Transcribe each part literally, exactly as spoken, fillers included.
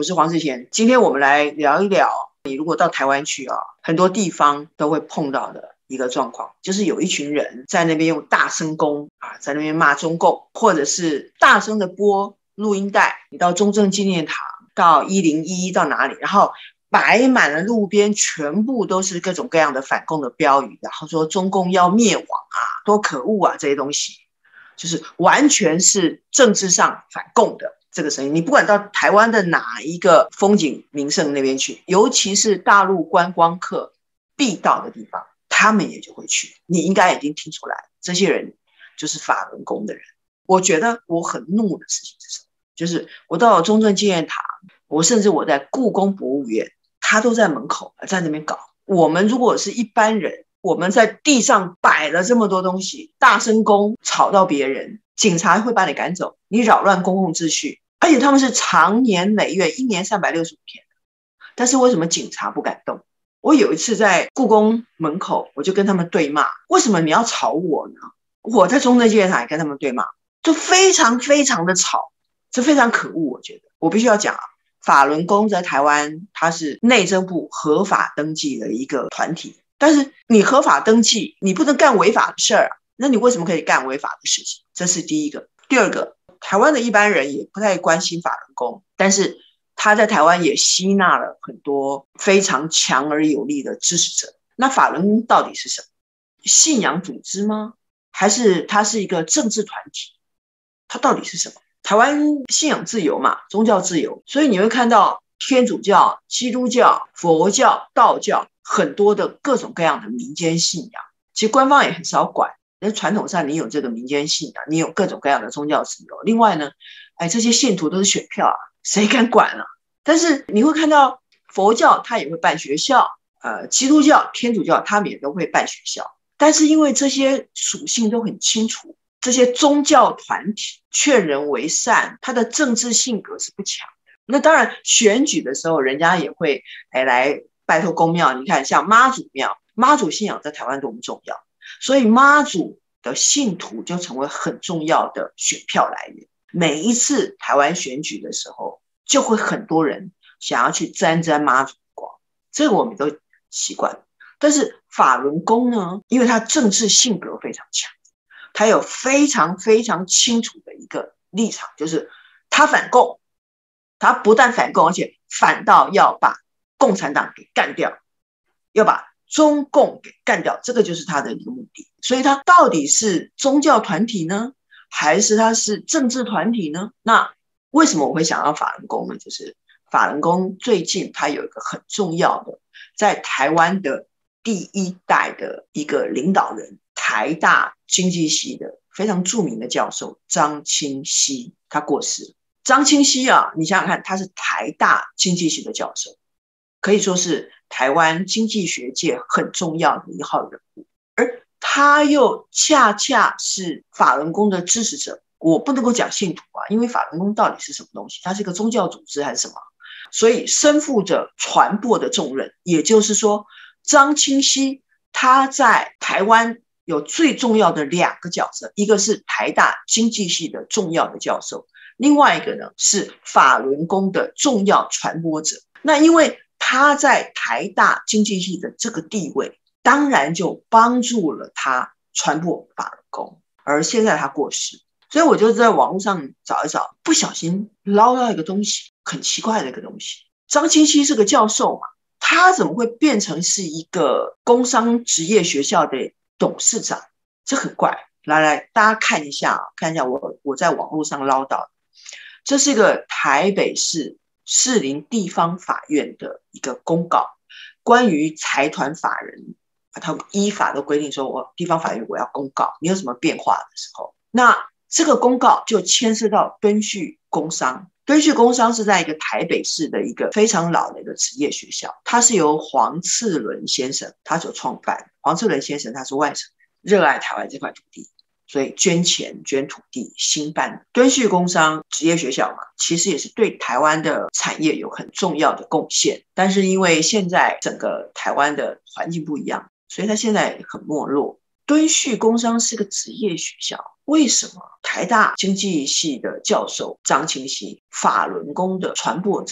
我是黄世贤。今天我们来聊一聊，你如果到台湾去啊，很多地方都会碰到的一个状况，就是有一群人在那边用大声公啊，在那边骂中共，或者是大声的播录音带。你到中正纪念堂，到一零一到哪里，然后摆满了路边，全部都是各种各样的反共的标语，然后说中共要灭亡啊，多可恶啊，这些东西就是完全是政治上反共的这个声音。你不管到台湾的哪一个风景名胜那边去，尤其是大陆观光客必到的地方，他们也就会去。你应该已经听出来，这些人就是法轮功的人。我觉得我很怒的事情是什么？就是我到了中正纪念堂，我甚至我在故宫博物院，他都在门口在那边搞。我们如果是一般人，我们在地上摆了这么多东西，大声公吵到别人，警察会把你赶走，你扰乱公共秩序。而且他们是长年累月，一年三百六十五天，但是为什么警察不敢动？我有一次在故宫门口，我就跟他们对骂，为什么你要吵我呢？我在中正纪念堂也跟他们对骂，就非常非常的吵，这非常可恶。我觉得我必须要讲啊，法轮功在台湾它是内政部合法登记的一个团体，但是你合法登记，你不能干违法的事儿啊，那你为什么可以干违法的事情？这是第一个。第二个，台湾的一般人也不太关心法轮功，但是他在台湾也吸纳了很多非常强而有力的支持者。那法轮功到底是什么？信仰组织吗？还是它是一个政治团体？它到底是什么？台湾信仰自由嘛，宗教自由，所以你会看到天主教、基督教、佛教、道教很多的各种各样的民间信仰，其实官方也很少管。那传统上你有这个民间信仰，你有各种各样的宗教自由。另外呢，哎，这些信徒都是选票啊，谁敢管啊？但是你会看到佛教他也会办学校，呃，基督教、天主教他们也都会办学校。但是因为这些属性都很清楚，这些宗教团体劝人为善，他的政治性格是不强的。那当然选举的时候人家也会哎来拜托公庙，你看像妈祖庙，妈祖信仰在台湾多么重要，所以妈祖的信徒就成为很重要的选票来源。每一次台湾选举的时候，就会很多人想要去沾沾妈祖光，这个我们都习惯了。但是法轮功呢，因为它政治性格非常强，他有非常非常清楚的一个立场，就是他反共，他不但反共，而且反到要把共产党给干掉，要把中共给干掉，这个就是他的一个目的。所以他到底是宗教团体呢，还是他是政治团体呢？那为什么我会想到法轮功呢？就是法轮功最近他有一个很重要的，在台湾的第一代的一个领导人，台大经济系的非常著名的教授张清熙，他过世了。张清熙啊，你想想看，他是台大经济系的教授，可以说是台湾经济学界很重要的一号人物，而他又恰恰是法轮功的支持者。我不能够讲信徒啊，因为法轮功到底是什么东西？它是一个宗教组织还是什么？所以身负着传播的重任。也就是说，张清熙他在台湾有最重要的两个角色，一个是台大经济系的重要的教授，另外一个呢是法轮功的重要传播者。那因为他在台大经济系的这个地位，当然就帮助了他传播法轮功。而现在他过世，所以我就在网络上找一找，不小心捞到一个东西，很奇怪的一个东西。张清熙是个教授嘛，他怎么会变成是一个工商职业学校的董事长？这很怪。来来，大家看一下，看一下我我在网络上捞到的，这是一个台北市士林地方法院的一个公告，关于财团法人，他依法都规定说，我地方法院我要公告，你有什么变化的时候，那这个公告就牵涉到敦叙工商。敦叙工商是在一个台北市的一个非常老的一个职业学校，它是由黄赐伦先生他所创办。黄赐伦先生他是外省人，热爱台湾这块土地，所以捐钱捐土地兴办敦叙工商职业学校嘛，其实也是对台湾的产业有很重要的贡献。但是因为现在整个台湾的环境不一样，所以他现在很没落。敦叙工商是个职业学校，为什么台大经济系的教授张清熙，法轮功的传播者，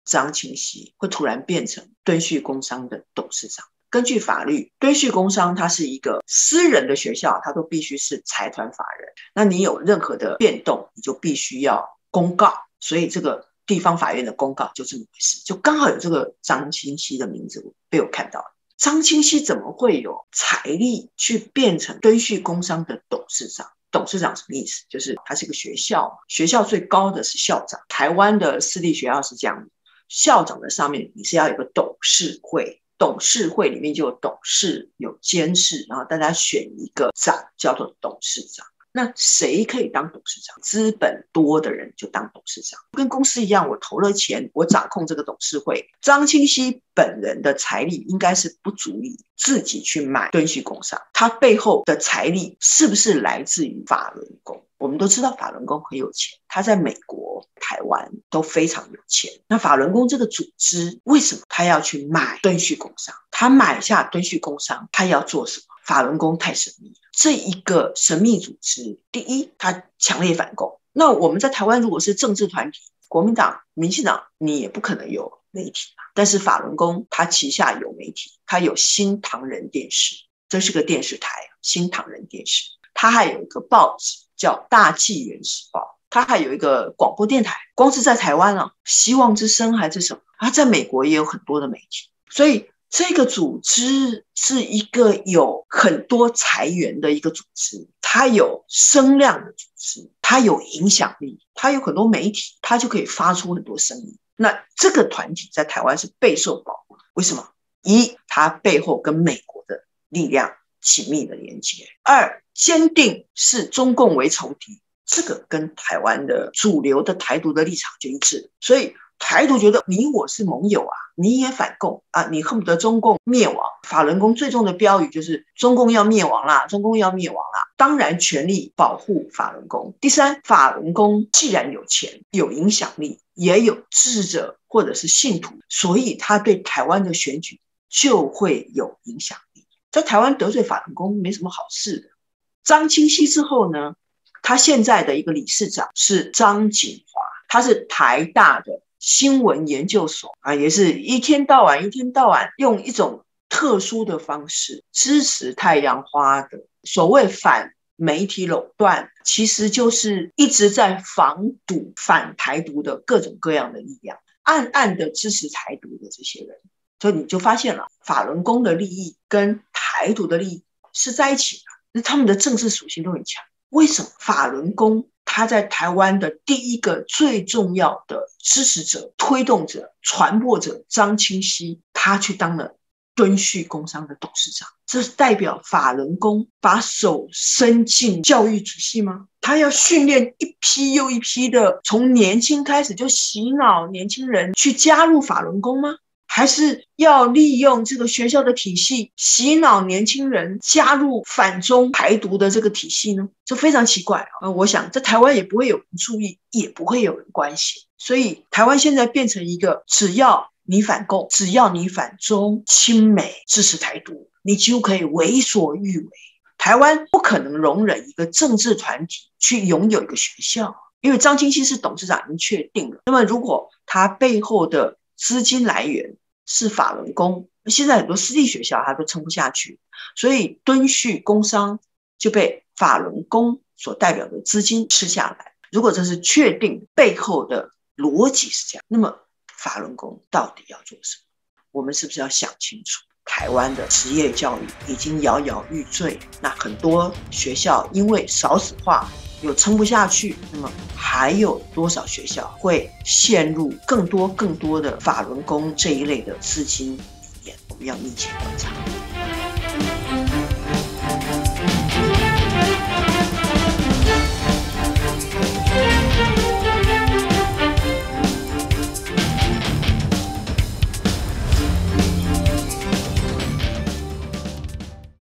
张清熙会突然变成敦叙工商的董事长？根据法律，敦叙工商它是一个私人的学校，它都必须是财团法人。那你有任何的变动，你就必须要公告。所以这个地方法院的公告就这么回事，就刚好有这个张清熙的名字被我看到了。张清熙怎么会有财力去变成敦叙工商的董事长？董事长什么意思？就是他是一个学校，学校最高的是校长。台湾的私立学校是这样的，校长的上面你是要有个董事会，董事会里面就有董事有监事，然后大家选一个长叫做董事长。那谁可以当董事长？资本多的人就当董事长。跟公司一样，我投了钱，我掌控这个董事会。张清熙本人的财力应该是不足以自己去买敦叙工商，他背后的财力是不是来自于法轮功？我们都知道法轮功很有钱，他在美国、台湾都非常有钱。那法轮功这个组织为什么他要去买敦叙工商？他买下敦叙工商，他要做什么？法轮功太神秘了，这一个神秘组织，第一，它强烈反共。那我们在台湾如果是政治团体，国民党、民进党，你也不可能有媒体嘛。但是法轮功它旗下有媒体，它有新唐人电视，这是个电视台，新唐人电视。它还有一个报纸叫大纪元时报，它还有一个广播电台，光是在台湾啊，希望之声还是什么，它在美国也有很多的媒体。所以这个组织是一个有很多财源的一个组织，它有声量的组织，它有影响力，它有很多媒体，它就可以发出很多声音。那这个团体在台湾是备受保护的，为什么？一，它背后跟美国的力量紧密的连接；二，坚定视中共为仇敌，这个跟台湾的主流的台独的立场就一致。所以台独觉得你我是盟友啊，你也反共啊，你恨不得中共灭亡。法轮功最重的标语就是中共要灭亡啦，中共要灭亡啦，当然全力保护法轮功。第三，法轮功既然有钱、有影响力，也有支持者或者是信徒，所以他对台湾的选举就会有影响力。在台湾得罪法轮功没什么好事的。张清熙之后呢，他现在的一个理事长是张锦华，他是台大的新闻研究所啊，也是一天到晚一天到晚用一种特殊的方式支持太阳花的所谓反媒体垄断，其实就是一直在防堵反台独的各种各样的力量，暗暗的支持台独的这些人。所以你就发现了法轮功的利益跟台独的利益是在一起的，那他们的政治属性都很强。为什么法轮功他在台湾的第一个最重要的支持者、推动者、传播者张清熙，他去当了敦叙工商的董事长？这是代表法轮功把手伸进教育体系吗？他要训练一批又一批的从年轻开始就洗脑年轻人去加入法轮功吗？还是要利用这个学校的体系洗脑年轻人加入反中台独的这个体系呢？这非常奇怪啊！我想在台湾也不会有人注意，也不会有人关心。所以台湾现在变成一个只要你反共，只要你反中亲美支持台独，你就可以为所欲为。台湾不可能容忍一个政治团体去拥有一个学校，因为张清熙是董事长已经确定了。那么如果他背后的资金来源是法轮功，现在很多私立学校它都撑不下去，所以敦叙工商就被法轮功所代表的资金吃下来。如果这是确定背后的逻辑是这样，那么法轮功到底要做什么？我们是不是要想清楚？台湾的职业教育已经摇摇欲坠，那很多学校因为少子化又撑不下去，那么还有多少学校会陷入更多更多的法轮功这一类的资金里面？我们要密切观察。